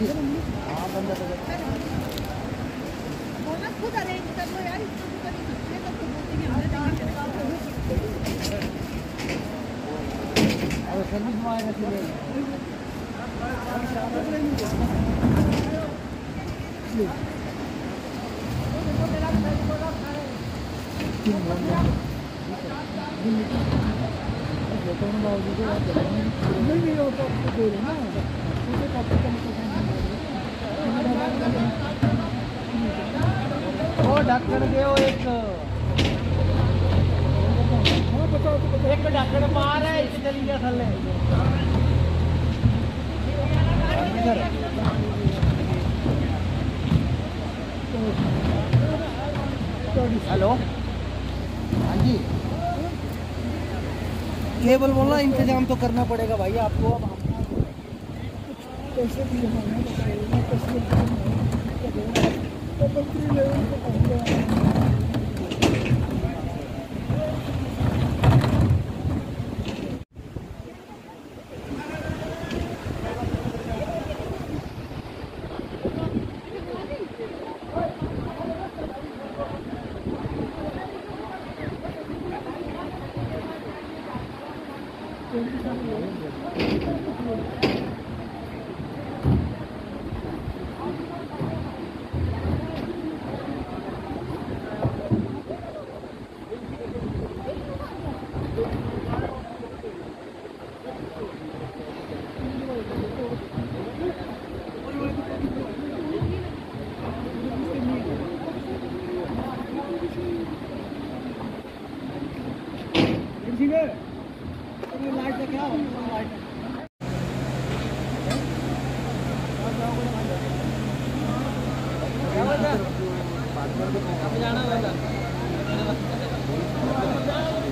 हाँ बंदा तो खुद अरेंज कर लो यार, इसको तो नहीं सकते तो बोलते हैं हमने अरे सर्विस में आएगा सीधे नहीं होता दे रहे ना वो ढक्कन दे एक ढक्कन मार है इसे चली गया थल्ले हेलो हाँ जी केबल बोलना इंतजाम तो करना पड़ेगा भाई आपको अब कैसे भी लाइट क्या लाइट जाना